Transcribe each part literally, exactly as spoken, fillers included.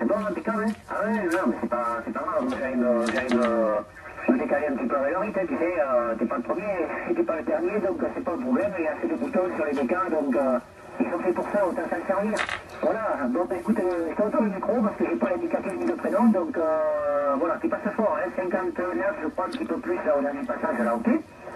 c'est bon, impeccable, hein. Ah ouais, non, mais c'est pas, c'est pas grave, j'arrive, j'arrive me décaler un petit peu avec le rythme, tu sais, euh, t'es pas le premier, t'es pas le dernier, donc c'est pas le problème, il y a assez de boutons sur les bécans, donc euh, ils sont faits pour ça, autant s'en servir. Voilà, bon, bah écoute, euh, je t'entends le micro parce que j'ai pas l'indicatif ni le prénom, donc euh, voilà, tu passes fort, hein, cinquante-neuf, je crois, un petit peu plus, là, au dernier passage, là, ok?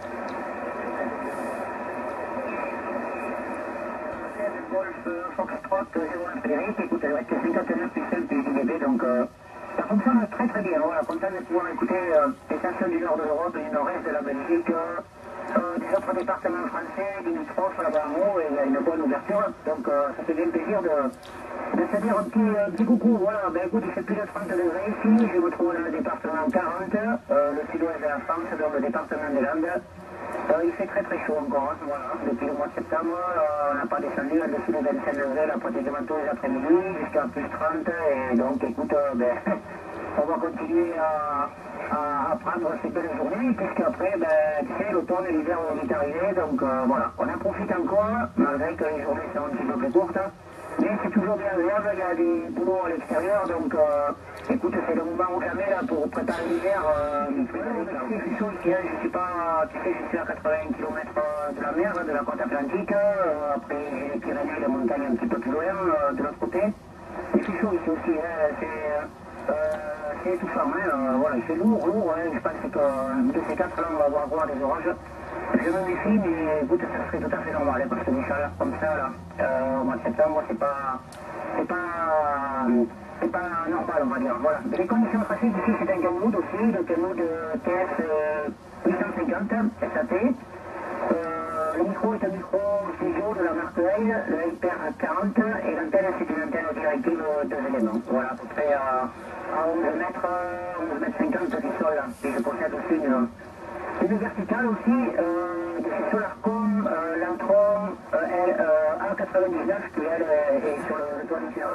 Golf Foxtrot zéro un Frédéric, écoute, elle va être cinquante-neuf plus cinq du I D B, donc euh, ça fonctionne très très bien. Voilà, content de pouvoir écouter euh, les stations du nord de l'Europe et du nord-est de la Belgique, euh, euh, des autres départements français, limitrophes là-bas en haut, et il y a une bonne ouverture. Donc euh, ça fait bien plaisir de, de se dire un petit, un petit coucou. Voilà, ben écoute, il fait plus de trente degrés ici, je me trouve dans le département quarante, euh, le sud-ouest de la France, dans le département des Landes. Euh, il fait très très chaud encore, hein, voilà. Depuis le mois de septembre, euh, on n'a pas descendu en dessous de vingt-cinq degrés là, pratiquement tous les après-midi, jusqu'à plus trente, et donc écoute, euh, ben, on va continuer à, à, à prendre ces belles journées, puisqu'après, ben, tu sais, l'automne et l'hiver vont vite arriver, donc euh, voilà, on en profite encore, malgré que les journées sont un petit peu plus courtes, mais c'est toujours bien agréable, il y a des boulots à l'extérieur, donc euh, écoute, c'est le moment ou jamais là pour préparer l'hiver. Euh, je suis chaud ici, hein, je suis pas, tu sais, je suis à quatre-vingts kilomètres de la mer, de la côte atlantique, euh, après j'ai les Pyrénées, les montagnes un petit peu plus loin, euh, de l'autre côté. Je suis chaud ici aussi, hein, c'est euh, étouffant, hein, euh, voilà, il fait lourd, lourd, hein, je pense que de ces quatre là on va avoir droit à des orages. Je me méfie, mais écoute, ça serait tout à fait normal, hein, parce que des chaleurs comme ça, là, euh, au mois de septembre, c'est pas, c'est pas, c'est pas normal, on va dire, voilà. Les conditions trafic ici, c'est un Kenwood aussi, le Kenwood T S euh, huit cent cinquante S A T. Euh, le micro est un micro studio de la marque Heil, le Heil P R quarante, et l'antenne, c'est une antenne directive deux éléments. Voilà, à peu près à, à onze mètres, onze mètres cinquante du sol, là. Et je possède aussi une... Une verticale aussi, euh, de chez Solarcom, euh, Lantron euh, euh, A quatre-vingt-dix-neuf qui elle est, est sur le, le toit du ciel.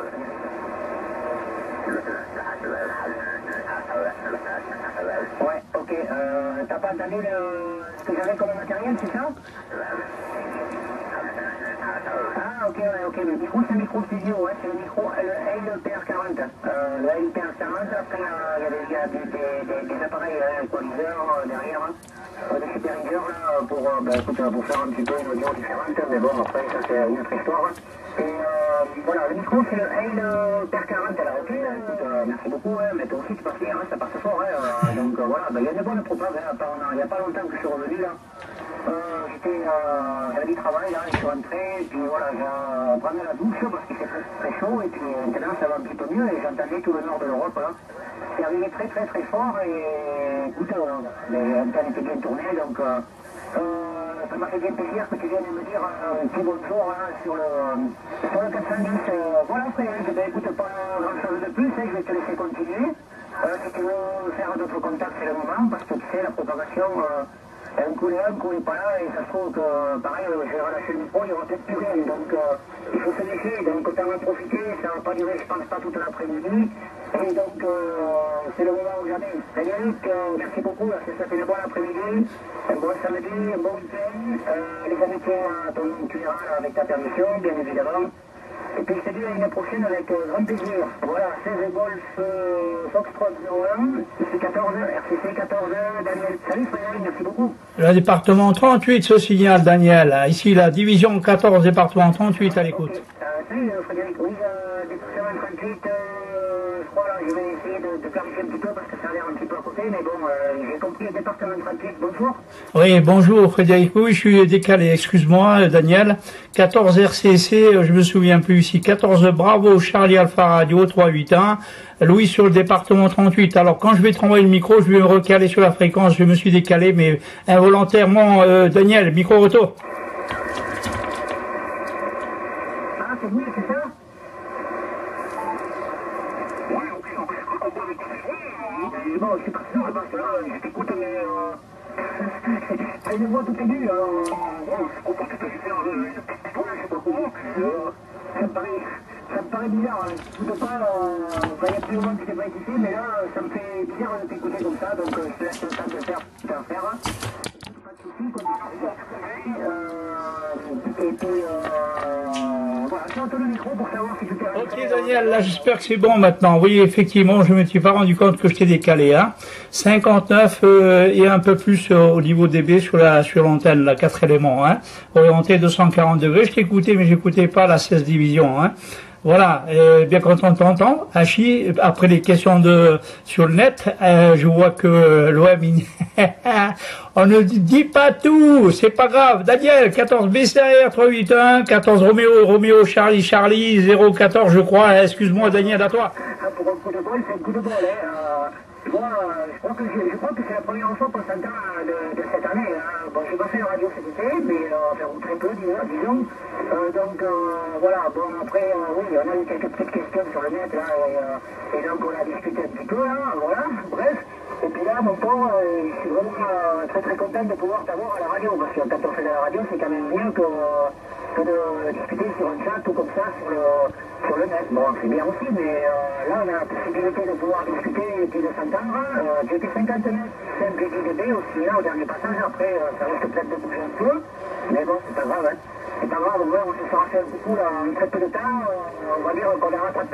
Ouais, ok. Euh, T'as pas entendu le, ce que j'avais comme matériel, c'est ça? Ah, ok, ouais, ok. Le micro, c'est un micro studio, ouais, c'est le micro, le Heil P R quarante. Euh, le Heil P R quarante, après, il y a, des, y a des, des, des, des appareils euh, équaliseurs euh, derrière, hein. Euh, des supérieurs, là, pour, euh, bah, écoute, pour faire un petit peu une audio différente, mais bon, après, ça, c'est une autre histoire. Et euh, voilà, le micro, c'est le Heil P R quarante, là, ok, écoute, euh, merci beaucoup, hein, mais toi aussi, tu passes bien, hein, ça passe fort, hein, euh, donc euh, voilà, bah, il y a de bonnes propages, hein, il n'y a pas longtemps que je suis revenu, là. Euh, j'étais, euh, j'avais du travail là, je suis rentré, et puis voilà, je prenais la douche parce qu'il fait très, très chaud, et puis maintenant ça va un petit peu mieux, et j'entendais tout le nord de l'Europe là. C'est arrivé très très très fort, et écoute, euh, l'antenne était bien tournée, donc euh, euh, ça m'a fait bien plaisir que tu viennes me dire euh, un petit bonjour hein, sur le, sur le quatre cent dix. Euh, voilà, Frédéric, ben, écoute, pas grand chose de plus, hein, je vais te laisser continuer. Euh, si tu veux faire d'autres contacts, c'est le moment, parce que tu sais, la propagation. Euh, un coup là, un coup pas là, et ça se trouve que, pareil, j'ai relâché le micro, il n'y aura peut-être plus rien, donc euh, il faut se laisser, donc autant en profiter, ça ne va pas durer, je pense pas, toute l'après-midi, et donc euh, c'est le moment où jamais. Frédéric, euh, merci beaucoup, là, ça fait une bonne après-midi, un bon samedi, un bon week-end, euh, les amitiés à ton tu iras avec ta permission, bien évidemment. Et puis je te dis à une prochaine avec euh, grand plaisir. Voilà, seize Golf euh, Foxtrot zéro un, ici quatorze, R C C quatorze, Daniel. Salut Frédéric, merci beaucoup. Le département trente-huit se signale, Daniel. Ici, la division quatorze, département trente-huit, à l'écoute. Okay. Euh, salut Frédéric, oui, euh, département trente-huit, euh, je crois là, je vais essayer de, de clarifier un petit peu parce que ça a l'air un petit peu à côté, mais bon, euh, j'ai compris le département trente-huit, bonjour. Oui, bonjour Frédéric, oui, je suis décalé, excuse-moi Daniel. quatorze R C C, je me souviens plus ici, quatorze Bravo Charlie Alpha Radio trois huit un, Louis sur le département trente-huit. Alors quand je vais te renvoyer le micro, je vais me recaler sur la fréquence, je me suis décalé, mais involontairement, euh, Daniel, micro retour. Ah, c'est mieux, c'est ça? Bon, je suis pas sûr parce que là, je t'écoute, mais euh, t'as une voix tout aiguë, alors bon, je comprends que tu peux faire euh, je sais pas comment, puis euh, ça me paraît, ça me paraît bizarre, hein. Je ne pas, euh, il y a plus longtemps que je t'ai pas écouté, mais là, ça me fait bizarre de t'écouter comme ça, donc euh, je te laisse le temps de faire ce que tu as à faire. Pas de soucis, continue. Euh, et puis, euh, voilà, je suis en train de micro pour savoir si tout est Ok Daniel, là j'espère que c'est bon maintenant. Oui, effectivement, je me suis pas rendu compte que je t'ai décalé. Hein. cinquante-neuf euh, et un peu plus euh, au niveau D B sur la sur l'antenne, la quatre éléments. Hein. Orienté deux cent quarante degrés. Je t'écoutais, mais j'écoutais pas la seize division. Hein. Voilà, euh, bien content de t'entendre. Hachi, après les questions de sur le net, euh, je vois que l'O M, on ne dit pas tout, c'est pas grave. Daniel, quatorze B C R trois huit un, quatorze Roméo, Roméo, Charlie, Charlie, zéro quatorze, je crois. Excuse-moi, Daniel, à toi. Pour un coup de bol, c'est un coup de bol. Hein. Euh, moi, je crois que je, je crois que c'est la première fois qu'on s'entend de, de cette année. Hein. Bon, j'ai pas fait la radio cet été, mais euh, enfin, ou très peu, disons. Euh, donc euh, voilà. Bon, après, euh, oui, on a eu quelques petites questions sur le net là, et, euh, et donc on a discuté un petit peu là. Voilà. Bref. Et puis là, mon pauvre, euh, je suis vraiment euh, très très content de pouvoir t'avoir à la radio, parce que quand on fait de la radio, c'est quand même mieux que, que de discuter sur un chat ou comme ça sur le, sur le net. Bon, c'est bien aussi, mais euh, là, on a la possibilité de pouvoir discuter et puis de s'entendre. Euh, j'ai été cinquante-neuf cinq G B aussi là au dernier passage, après euh, ça risque peut-être de bouger un peu, mais bon, c'est pas grave, hein. C'est pas grave, ouais, on se sera fait un coucou là en très peu de temps, euh, on va dire qu'on a rattrapé.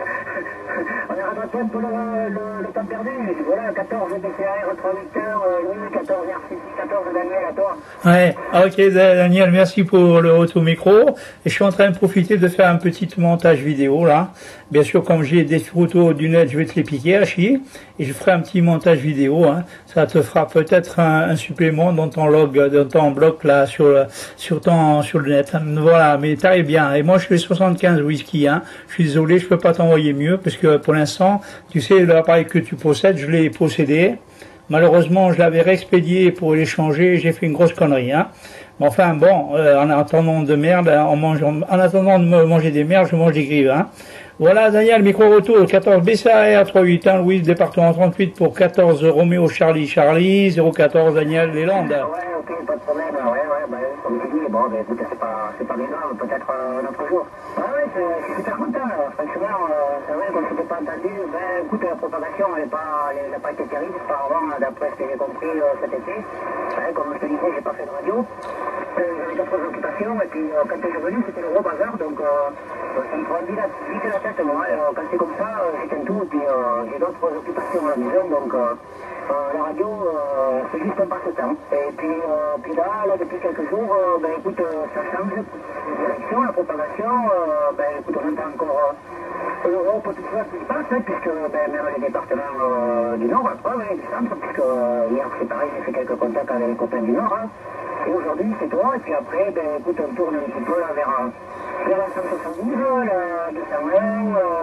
On a rattrapé un peu le, le, le temps perdu. Voilà, quatorze B C R, trois huit heures, Louis, quatorze R C C, quatorze Daniel, à toi. Ouais, ok Daniel, merci pour le retour micro. Et je suis en train de profiter de faire un petit montage vidéo là. Bien sûr, comme j'ai des photos du net, je vais te les piquer à chier. Et je ferai un petit montage vidéo. Hein. Ça te fera peut-être un, un supplément dans ton log, dans ton bloc là sur sur ton sur le net. Voilà, mais t'arrives bien. Et moi, je fais soixante-quinze whisky. Hein. Je suis désolé, je peux pas t'envoyer mieux parce que pour l'instant, tu sais, l'appareil que tu possèdes, je l'ai possédé. Malheureusement, je l'avais réexpédié pour l'échanger. J'ai fait une grosse connerie. Hein. Mais enfin, bon, euh, en attendant de merde, en mangeant, en attendant de me manger des merdes, je mange des grives. Hein. Voilà, Daniel, micro-retour, quatorze B C A R trois huit un, Louise, département trente-huit pour quatorze Roméo, Charlie, Charlie, zéro quatorze, Daniel, les Landes. Ouais, ok, pas de problème, ouais, ouais, bah, comme tu dis, bon, bah, écoute, c'est pas, c'est pas bien grave, peut-être euh, un autre jour. Ouais, ouais, je suis super content, là. Franchement, euh, c'est vrai qu'on ne s'était pas entendu, ben, écoute, la propagation, elle n'a pas, elle, elle pas été terrible, apparemment, d'après ce que j'ai compris euh, cet été. Ouais, comme je te disais, j'ai pas fait de radio. Euh, j'avais d'autres occupations, et puis euh, quand je suis venu, c'était le gros bazar, donc euh, ça me prend vite la, vite la tête, moi. Euh, quand c'est comme ça, euh, j'éteins tout, et puis euh, j'ai d'autres occupations à la maison, donc euh, euh, la radio, euh, c'est juste un passe-temps. Et puis, euh, puis là, là, depuis quelques jours, euh, ben écoute, euh, ça change de direction, la propagation, euh, ben écoute, on entend encore euh, l'Europe, tout ça qui se passe, hein, puisque ben, même les départements euh, du Nord, après, ouais, du centre, puisque euh, hier, c'est pareil, j'ai fait quelques contacts avec les copains du Nord, hein. Et aujourd'hui, c'est toi, et puis après, ben écoute, on tourne un petit peu là, vers, vers la cent soixante-douze, la deux cent un,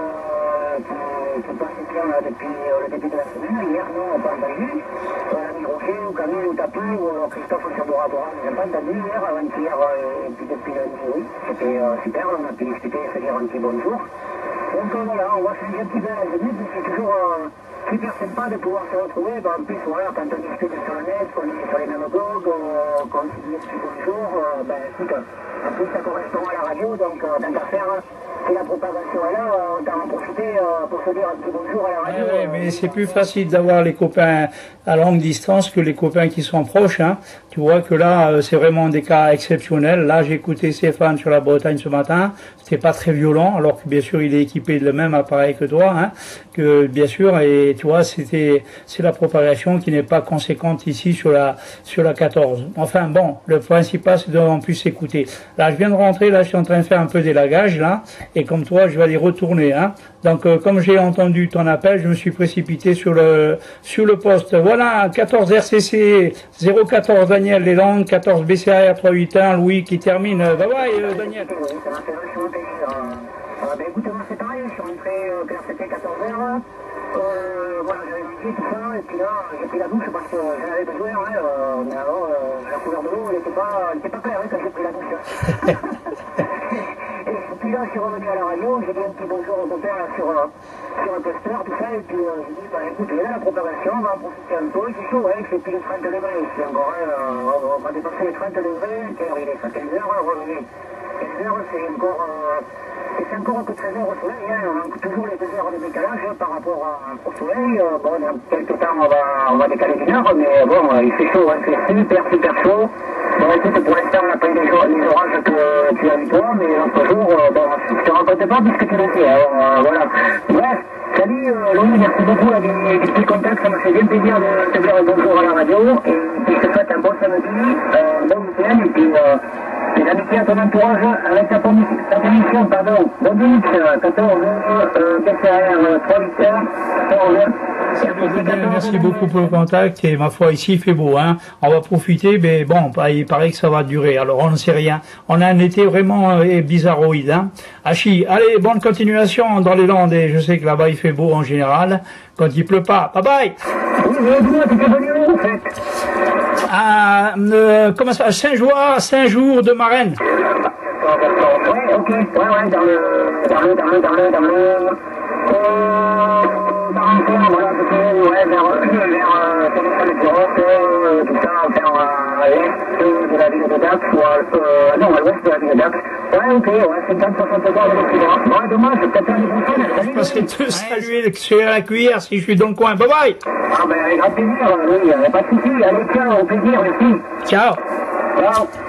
euh, qui, qui passe bien là, depuis euh, le début de la semaine. Hier, non, on n'a pas entendu. Euh, l'ami Roger, ou Camille, ou Tapi, ou euh, Christophe sur Boradora, on n'a pas entendu hier, avant-hier, euh, et puis depuis lundi, oui. C'était euh, super, on a pu discuter et se dire un petit bonjour. Donc euh, voilà, on va changer un petit peu la minute, c'est toujours euh, super sympa de pouvoir se retrouver. Ben, en plus, voilà, quand on discute sur le net, qu'on est sur les mêmes blogs, euh, qu'on se dit depuis bonjour, euh, ben écoute, en plus ça correspond à la radio, donc euh, tant qu'à faire, si la propagation est là, on va en profiter euh, pour se dire un petit bonjour à la radio. Ouais, ouais, mais c'est plus facile d'avoir les copains à longue distance que les copains qui sont proches. Hein. Tu vois que là, euh, c'est vraiment des cas exceptionnels. Là, j'ai écouté Stéphane sur la Bretagne ce matin. C'était pas très violent, alors que bien sûr, il est équipé de le même appareil que toi. Hein, que bien sûr, et tu vois, c'était c'est la propagation qui n'est pas conséquente ici sur la sur la quatorze. Enfin bon, le principal c'est d'en plus s'écouter. Là, je viens de rentrer. Là, je suis en train de faire un peu d'élagage là. Et comme toi, je vais aller retourner. Hein. Donc, euh, comme j'ai entendu ton appel, je me suis précipité sur le sur le poste. Voilà, quatorze R C C, zéro quatorze Daniel Les Landes, quatorze B C A R trois huit un, Louis qui termine. Bye bye euh, Daniel. Oui, ça m'a fait vachement plaisir. Euh, ben écoute, moi c'est pareil, je suis rentré euh, vers c'était quatorze heures. Euh, voilà, j'avais mangé tout ça, et puis là, j'ai pris la douche parce que j'en avais besoin. Hein, euh, mais alors, euh, la couleur de l'eau, elle n'était pas, elle était pas claire hein, quand j'ai pris la douche. Et puis là, je suis revenu à la radio, j'ai dit un petit bonjour au copain sur, euh, sur un poster, tout ça, et puis euh, j'ai dit, bah écoutez, là, la propagation, on va en profiter un peu, c'est chaud, hein, c'est plus de trente degrés ici encore, hein, euh, on va dépasser les trente degrés, quelle heure il est, ça, quinze heures, revenu. quinze heures, c'est encore, euh, Et c'est encore que treize heures au soleil, hein, on a toujours les deux heures de décalage par rapport à, au soleil. Euh, bon, dans quelques temps, on va, on va décaler d'une heure, mais bon, il fait chaud, hein, c'est super, super chaud. Bon, écoute, pour l'instant, on n'a pas eu les, les orages que tu as eu toi, mais l'autre jour, euh, bon, je te raconte pas puisque tu l'as dit, alors euh, voilà. Bref, salut euh, Louis, merci beaucoup là, du, du petit contact, ça m'a fait bien plaisir de te dire bonjour à la radio, et puis je te souhaite un bon samedi, euh, un bon week-end, et puis euh, les amitiés à ton entourage avec ta émission, pardon, Bobix, quatorze, euh, B C R, trois huit quatorze. Merci beaucoup pour le contact et ma foi ici il fait beau, hein. On va profiter, mais bon, il paraît que ça va durer. Alors on ne sait rien. On a un été vraiment euh, bizarroïde, hein. Hachi, allez, bonne continuation dans les Landes et je sais que là-bas il fait beau en général quand il pleut pas. Bye bye. Oui, mais dis-moi, tu t'es venu où en fait? À euh, comment ça, Saint-Joie, Saint-Jour de Marraine. Ouais, ok, ouais, ouais, dans le, dans le, dans le, dans le, dans le, euh, Marraine, voilà, plutôt, ouais, vers, vers, euh, téléphone d'Europe, euh, tout ça, vers, euh, à l'est de la ville de Dax, ou à, euh, non, à l'ouest de la ville de Dax. Ouais, ok, ouais, cinquante, soixante degrés de l'Occident. Bon, dommage, peut-être l'année prochaine. Je passerai te saluer sur la cuillère si je suis dans le coin. Bye bye. Ah, ben, avec grand plaisir, oui, y a pas de souci. Allez, ciao, au plaisir, merci. Ciao. Ciao.